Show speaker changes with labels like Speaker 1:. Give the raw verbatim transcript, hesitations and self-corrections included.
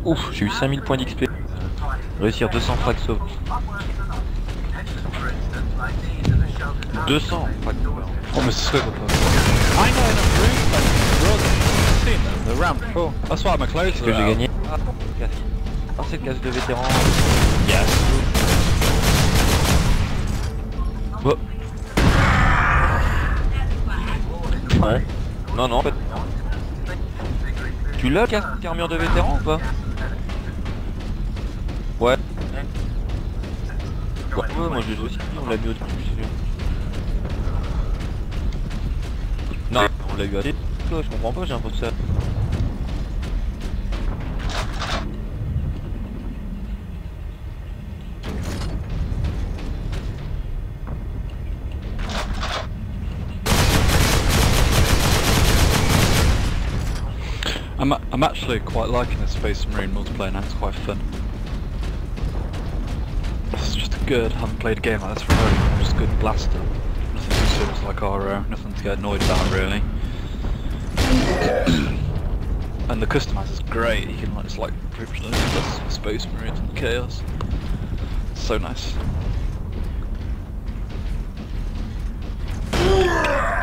Speaker 1: Ouf, j'ai eu cinq mille points d'X P. Réussir deux cents frags sauve. deux cents frags sauve.
Speaker 2: Oh, mais c'est quoi toi? I know enough rooms like brothers. I've seen them, they're around before. That's why my clothes
Speaker 1: Est-ce
Speaker 2: are
Speaker 1: que j'ai
Speaker 2: out.
Speaker 1: gagné? Ah, casse. Ah, c'est le casse de vétéran.
Speaker 2: Yes.
Speaker 1: Bon. Ouais. Non, non, en fait. Tu l'as, casse armure de vétéran ou pas? Ouais. Ouais, ouais, moi je l'ai aussi, on l'a mis au début, je sais. Non, on l'a eu à des... Je comprends pas, j'ai un peu de ça.
Speaker 2: I'm, I'm actually quite liking this Space Marine multiplayer now, it's quite fun. It's just good, I haven't played a game like this for a very long, just a good blaster. Nothing too serious like R O, nothing to get annoyed about really. And the customizer's great, you can like just like pretty much loads Space Marines and Chaos. It's so nice.